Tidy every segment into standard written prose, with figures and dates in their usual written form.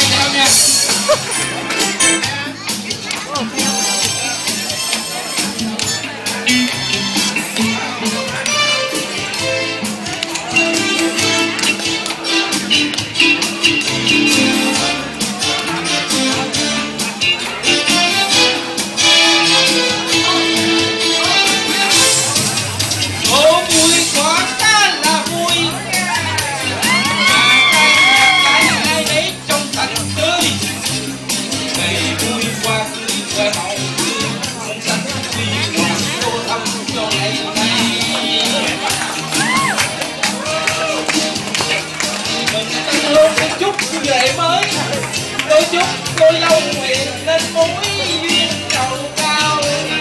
theo nha. Chúc về mới tôi chúc cô lâu nguyện lên mối duyên đầu cao.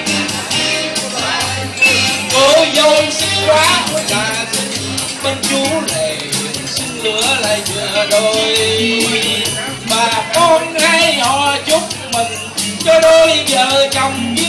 Cô dâu xinh quá là bên chú lệ xin lửa lại vừa đôi. Bà con hay họ chúc mình cho đôi vợ chồng.